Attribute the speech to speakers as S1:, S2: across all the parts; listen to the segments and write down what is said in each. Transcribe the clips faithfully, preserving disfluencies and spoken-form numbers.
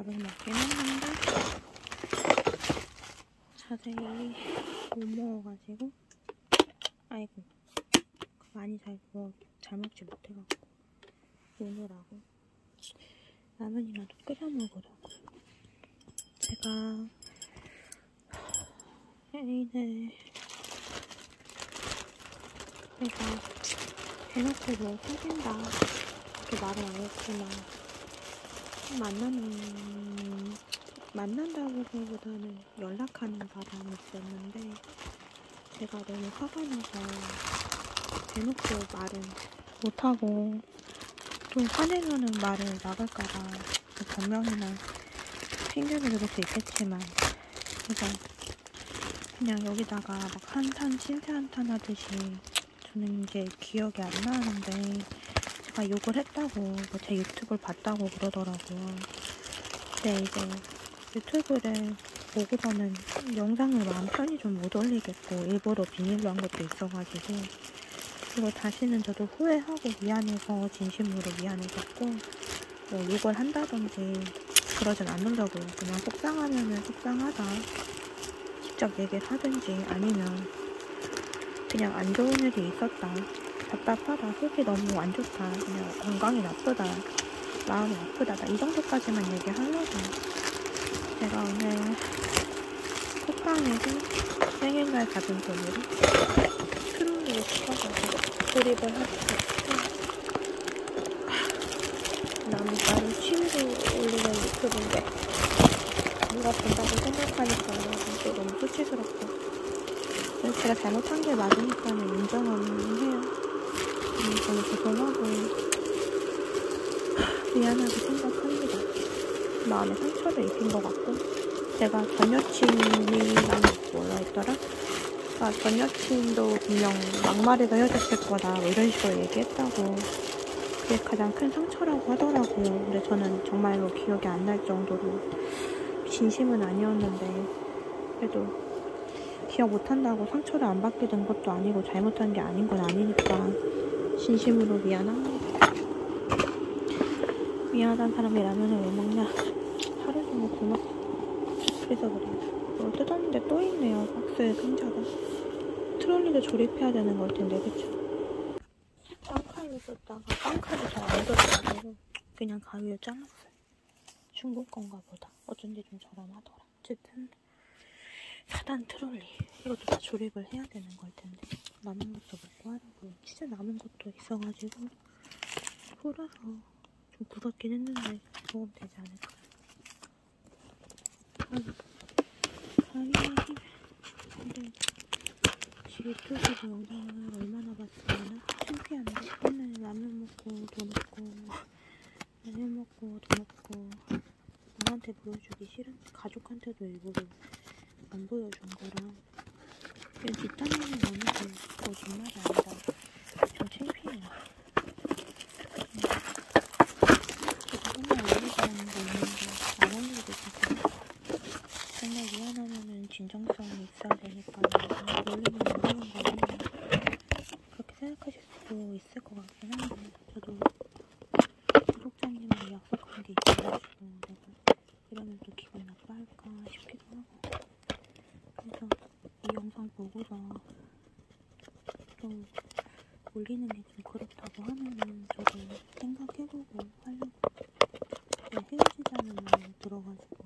S1: 밥을 먹긴 했는데 자세히 못 먹어가지고 아이고 많이 잘, 뭐, 잘 먹지 못해갖고 오느라고 라면이라도 끓여 먹으려고 제가 애인을 내가 대놓고 뭐 사귄다 이렇게 말은 안 했지만 만나는 만난다고 보다는 연락하는 바람이 있었는데 제가 너무 화가 나서 대놓고 말은 못하고 좀 화내면은 말을 나갈까봐 변명이나 핑계를 대볼 수 있겠지만 그래서 그냥 여기다가 막 한탄 신세 한탄 하듯이 저는 이제 기억이 안 나는데 제가 욕을 했다고 뭐 제 유튜브를 봤다고 그러더라고요. 근데 이제 유튜브를 보고서는 영상을 마음 편히 좀 못 올리겠고 일부러 비밀로 한 것도 있어가지고 그리고 다시는 저도 후회하고 미안해서 진심으로 미안해졌고 뭐 욕을 한다든지 그러진 않으려고요. 그냥 속상하면은 속상하다 직접 얘기를 하든지 아니면 그냥 안 좋은 일이 있었다 답답하다 속이 너무 안 좋다 그냥 건강이 나쁘다 마음이 아프다 이 정도까지만 얘기하려고 제가 오늘 쿠팡에서 생일날 받은 돈으로 트롤리를 시켜가지고 조립을 하고 나는 나름 취미로 올리는 유튜브인데 누가 본다고 생각하니까 또 너무 수치스럽고 제가 잘못한 게 맞으니까 인정은 해요. 음, 저는 죄송하고 미안하게 생각합니다. 마음에 상처를 입힌 것 같고 제가 전 여친이랑 뭐라 했더라? 아, 전 여친도 분명 막말해서 헤어졌을 거다 뭐 이런 식으로 얘기했다고 그게 가장 큰 상처라고 하더라고요. 근데 저는 정말로 기억이 안 날 정도로 진심은 아니었는데 그래도 기억 못한다고 상처를 안 받게 된 것도 아니고 잘못한 게 아닌 건 아니니까 진심으로 미안합니다. 미안하다는 사람이 라면을 왜 먹냐 하루 종일 굶었어. 그래서 그래요. 이걸 뜯었는데 또 있네요. 박스에 상자가. 트롤리도 조립해야 되는 걸 텐데 그쵸? 빵칼로 썼다가 빵칼이 잘 안 떴다고 그냥 가위로 잘랐어요. 중국 건가 보다. 어쩐지 좀 저렴하더라. 어쨌든 사 단 트롤리 이것도 다 조립을 해야 되는 걸 텐데 남은 것도 먹고 하려고 진짜 남은 것도 있어가지고 풀어서 좀 굳었긴 했는데 먹으면 되지 않을까. 가위 근데 유튜브에서 영상을 얼마나 봤으면 창피한데 맨날 라면 먹고 도 먹고 라면 먹고 도 먹고 남한테 보여주기 싫은데 가족한테도 일부러 안 보여준 거라 이게 뒷담화는 아니고 거짓말이 아니라 좀 창피해요. 제가 맨날 올리자는 거 있는데 안 올리고 있어서 정말 미안하면은 진정성이 있어야 되니까 올리면 올리는 거는 그렇게 생각하실 수도 있을 것 같긴 한데 저도 구독자님이 약속한 게 있어가지고 내가 이러면 또 기분 나빠할까 싶기도 하고 그래서 이 영상 보고서 또 올리는 게 좀 그렇다고 하면은 저도 생각해보고 하려고 헤어지자는 말이 들어가지고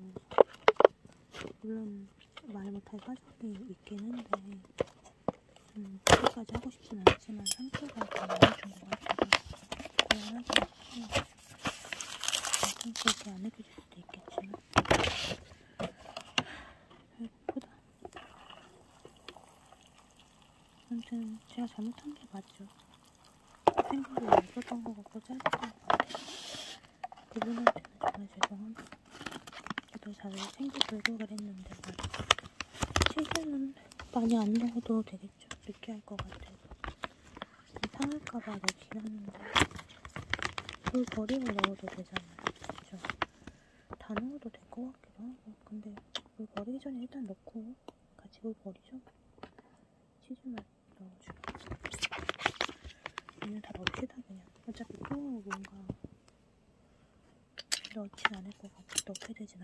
S1: 물론 말 못할 사정이 있긴 한데 음, 그렇게까지 하고 싶진 않지만 상처가 더 많이 준 것 같아서 미안하긴 해요. 그렇게 안 느껴질 수도 있겠지만 배고프다. 아무튼 제가 잘못한 게 맞죠. 생각이 없었던 것 같고 짧았던 것 같아요. 그분한테는 정말 죄송합니다. 저도 잘 챙겨주고 그랬는데 말이죠. 치즈는 많이 안 넣어도 되겠죠. 느끼할 것 같아서 상할까봐 넣긴 하는데 물 버리고 넣어도 되잖아요. 그쵸? 다 넣어도 될 것 같기도 하고 근데 물 버리기 전에 일단 넣고 같이 물 버리죠. 치즈만 넣어주고 얘는 다 넣읍시다 그냥. 어차피 또 뭔가 넣진 않을 것 같아. 넣게 되진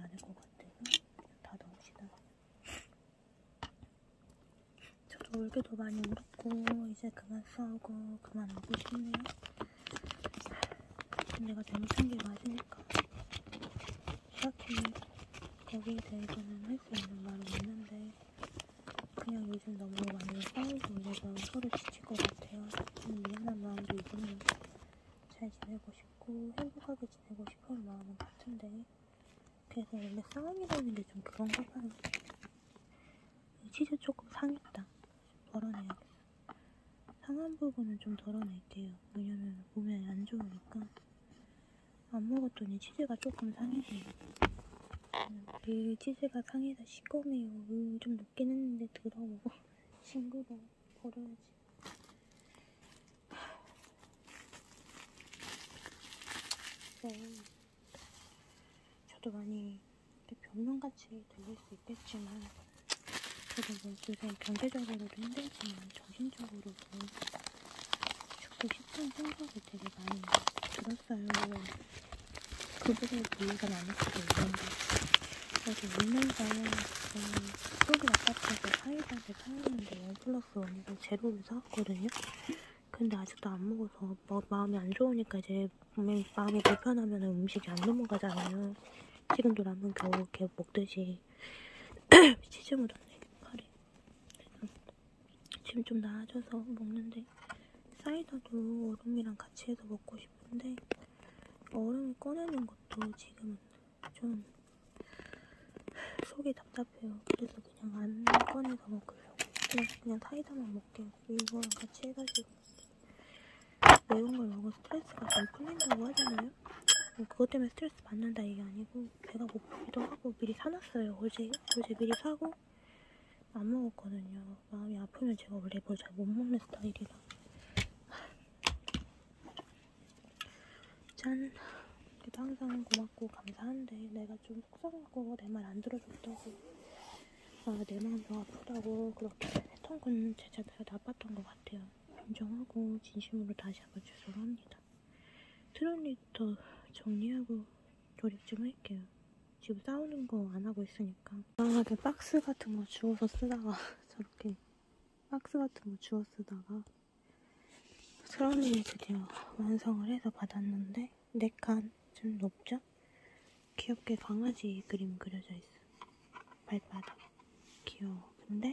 S1: 울기도 많이 울었고 이제 그만 싸우고 그만 오고 싶네요. 내가 잘못한 게 맞으니까 딱히 거기에 대해서는 할 수 있는 말은 없는데 그냥 요즘 너무 많이 싸우고 이래서 서로 지칠 것 같아요. 좀 미안한 마음도 있으면 잘 지내고 싶고 행복하게 지내고 싶은 마음은 같은데 그래서 원래 싸움이라는 게 좀 그런가 봐요. 치즈 조금 상했다. 덜어내야겠어. 상한 부분은 좀 덜어낼게요. 왜냐면 몸에 안 좋으니까. 안 먹었더니 치즈가 조금 상해져요. 이 치즈가 상해서 시꺼매요. 음, 좀 녹긴 했는데 더러워. 징그러워. 버려야지. 네. 저도 많이 변명같이 들릴 수 있겠지만 저도 뭐 요새 경제적으로도 힘들지만 정신적으로도 죽고 싶은 생각이 되게 많이 들었어요. 그 부분에 이해가 많을 수도 있는데 그래서 울면서 저는 속이 아팠어서 사이다를 사왔는데 원 플러스 원으로 제로를 사왔거든요. 근데 아직도 안 먹어서 뭐 마음이 안 좋으니까 이제 몸이, 마음이 불편하면 음식이 안 넘어가잖아요. 지금도 라면 겨우 이렇게 먹듯이 치즈 묻었네 팔에. 그래서 지금 좀 나아져서 먹는데 사이다도 얼음이랑 같이 해서 먹고 싶은데 얼음을 꺼내는 것도 지금은 좀 속이 답답해요. 그래서 그냥 안 꺼내서 먹으려고 그냥, 그냥 사이다만 먹게요. 이거랑 같이 해가지고 매운 걸 먹어 스트레스가 좀 풀린다고 하잖아요. 그것 때문에 스트레스 받는다 이게 아니고 배가 고프기도 하고 미리 사놨어요. 어제 어제 미리 사고 안 먹었거든요. 마음이 아프면 제가 원래 뭘 잘 못 먹는 스타일이라. 짠. 그래도 항상 고맙고 감사한데 내가 좀 속상하고 내 말 안 들어줬다고 아, 내 마음도 아프다고 그렇게 했던 건 제가 다 나빴던 것 같아요. 인정하고 진심으로 다시 한번 죄송합니다. 트롤리부터 정리하고 조립 좀 할게요. 지금 싸우는 거 안 하고 있으니까. 이상하게 박스 같은 거 주워서 쓰다가 저렇게 박스 같은 거 주워 쓰다가 트롤리 드디어 완성을 해서 받았는데 네 칸 좀 높죠? 귀엽게 강아지 그림 그려져 있어. 발바닥. 귀여워. 근데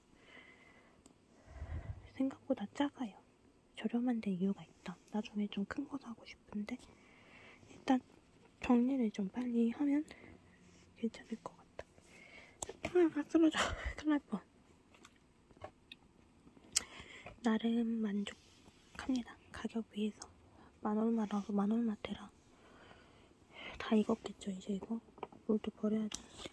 S1: 생각보다 작아요. 저렴한데 이유가 있다. 나중에 좀 큰 거 사고 싶은데 일단 정리를 좀 빨리 하면 괜찮을 것 같다. 하나가 쓰러져. 큰일 날 뻔. 나름 만족합니다. 가격 비해서 만 얼마라서 만 얼마대라 다 익었겠죠. 이제 이거 물도 버려야 되는데.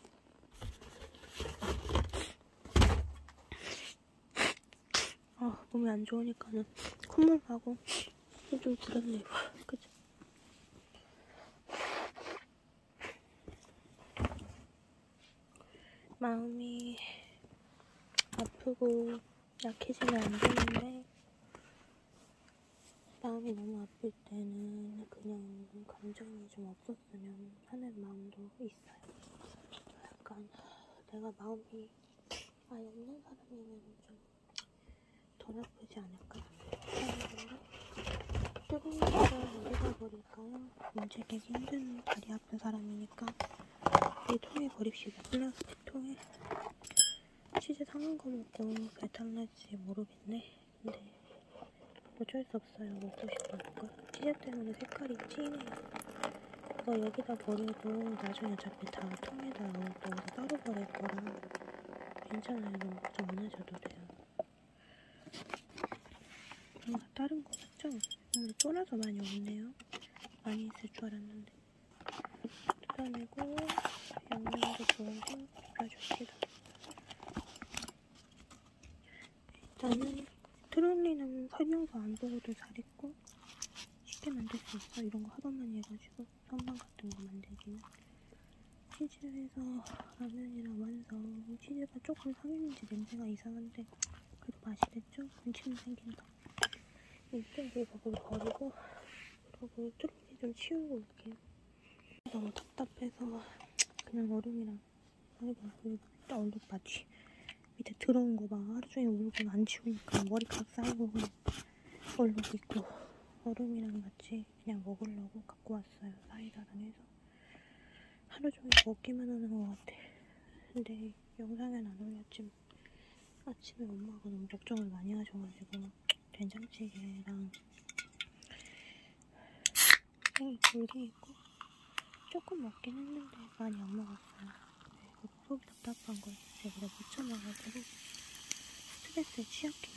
S1: 아, 몸이 안 좋으니까는 콧물 나고 좀 그렇네요. 그죠? 마음이 아프고 약해지면 안 되는데 마음이 너무 아플 때는 그냥 감정이 좀 없었으면 하는 마음도 있어요. 약간 내가 마음이 아예 없는 사람이면 좀 덜 아프지 않을까 생각하는데 뜨거운 물을 어디다 버릴까요? 움직이기 힘든 다리 아픈 사람이니까 이 통에 버립시다. 플라스틱 통에. 치즈 상한 거 먹고 배탈 날지 모르겠네. 근데 어쩔 수 없어요. 먹고 싶으니까. 치즈 때문에 색깔이 진해요. 이거 여기다 버려도 나중에 어차피 다 통에다 넣어서 따로 버릴 거라 괜찮아요. 너무 걱정 안 하셔도 돼요. 뭔가 다른 거 같죠? 오늘 쫄아서 많이 없네요. 많이 있을 줄 알았는데. 뜯어내고 양념도 조금씩 뿌려줍시다. 일단은 트롤리는 설명서 안 보고도 잘했고 쉽게 만들 수 있어. 이런 거 하도 많이 해가지고 선반 같은 거 만들기는. 치즈에서 라면이랑 완성. 치즈가 조금 상했는지 냄새가 이상한데 그래도 맛이 됐죠? 음식은 생긴다. 일단 이거를 버리고 그리고 트롤리 좀 치우고 올게요. 너무 답답해서 그냥 얼음이랑 아이고 일단 얼룩 바지 밑에 들어온 거 봐. 하루 종일 울고 안 치우니까 머리카락 쌓이고 그냥 얼룩 있고. 얼음이랑 같이 그냥 먹으려고 갖고 왔어요. 사이다랑 해서. 하루 종일 먹기만 하는 것 같아. 근데 영상엔 안 올렸지만 아침에 엄마가 너무 걱정을 많이 하셔가지고 된장찌개랑 생이 굴게 있고 조금 먹긴 했는데 많이 안 먹었어요. 그리고 속이 답답한 걸 제가 못 참아가지고 스트레스에 취약해.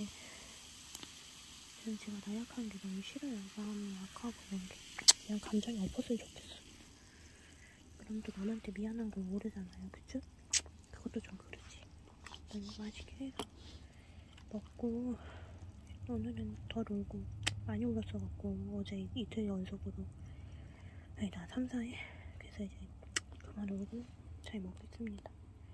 S1: 저는 제가 나약한 게 너무 싫어요. 마음이 약하고 이런 게. 그냥 감정이 없었으면 좋겠어. 그럼 또 남한테 미안한 걸 모르잖아요. 그쵸? 그것도 좀 그러지. 너무 맛있게 해서 먹고 오늘은 덜 울고 많이 울었어갖고 어제 이틀 연속으로 아니다 삼, 사 일 그래서 이제 그만 울고 잘 먹겠습니다.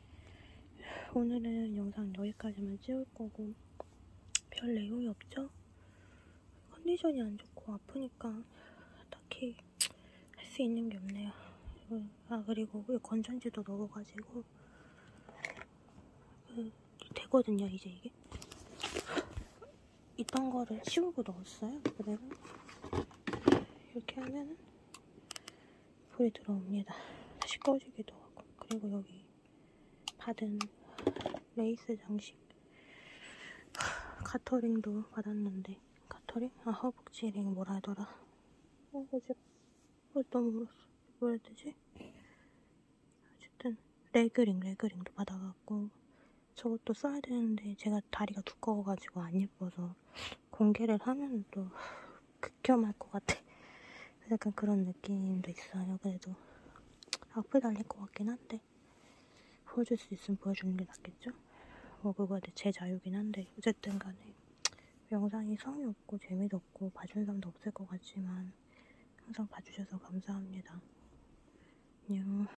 S1: 오늘은 영상 여기까지만 찍을 거고 별 내용이 없죠? 컨디션이 안 좋고 아프니까 딱히 할 수 있는 게 없네요. 아 그리고 건전지도 넣어가지고 그 되거든요 이제 이게. 있던 거를 치우고 넣었어요. 그대로 이렇게 하면은 불이 들어옵니다. 다시 꺼지기도 하고. 그리고 여기 받은 레이스 장식 가터링도 받았는데 가터링? 아 허벅지링 뭐라 하더라. 어 어제 어, 너무 울었어. 뭐라 해야 되지? 어쨌든 레그링 레그링도 받아갖고 저것도 써야 되는데 제가 다리가 두꺼워가지고 안 예뻐서 공개를 하면 또 극혐할 것 같아. 약간 그런 느낌도 있어요. 그래도 악플 달릴 것 같긴 한데 보여줄 수 있으면 보여주는 게 낫겠죠? 뭐 그거에 제 자유긴 한데 어쨌든 간에 영상이 성의 없고 재미도 없고 봐주는 사람도 없을 것 같지만 항상 봐주셔서 감사합니다. 안녕.